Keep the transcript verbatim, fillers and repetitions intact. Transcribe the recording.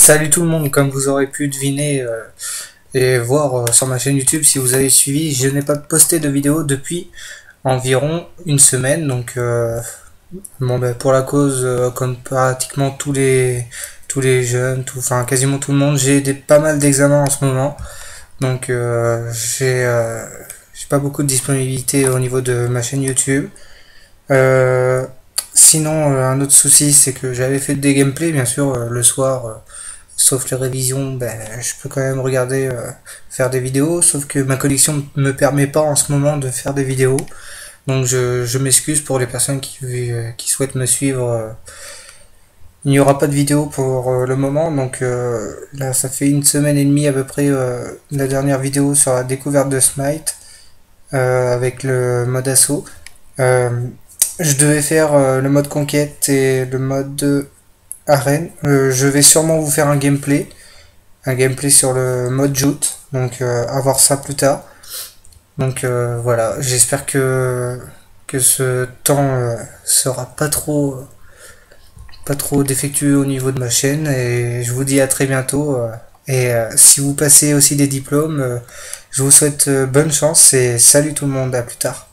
Salut tout le monde, comme vous aurez pu deviner euh, et voir euh, sur ma chaîne YouTube si vous avez suivi, je n'ai pas posté de vidéo depuis environ une semaine, donc euh, bon ben pour la cause euh, comme pratiquement tous les tous les jeunes, tout, enfin quasiment tout le monde, j'ai des pas mal d'examens en ce moment, donc euh, j'ai euh, j'ai pas beaucoup de disponibilité au niveau de ma chaîne YouTube. Euh, Sinon, euh, un autre souci, c'est que j'avais fait des gameplays, bien sûr, euh, le soir. Euh, Sauf les révisions, ben, je peux quand même regarder, euh, faire des vidéos, sauf que ma connexion me permet pas en ce moment de faire des vidéos. Donc je, je m'excuse pour les personnes qui, euh, qui souhaitent me suivre. euh. Il n'y aura pas de vidéo pour euh, le moment, donc euh, là ça fait une semaine et demie à peu près euh, la dernière vidéo sur la découverte de Smite euh, avec le mode assaut. Euh, je devais faire euh, le mode conquête et le mode arène. Euh, je vais sûrement vous faire un gameplay. un gameplay sur le mode joute, donc euh, à voir ça plus tard. Donc euh, voilà, j'espère que que ce temps euh, sera pas trop pas trop défectueux au niveau de ma chaîne et je vous dis à très bientôt. Euh, et euh, si vous passez aussi des diplômes, euh, je vous souhaite euh, bonne chance et salut tout le monde, à plus tard.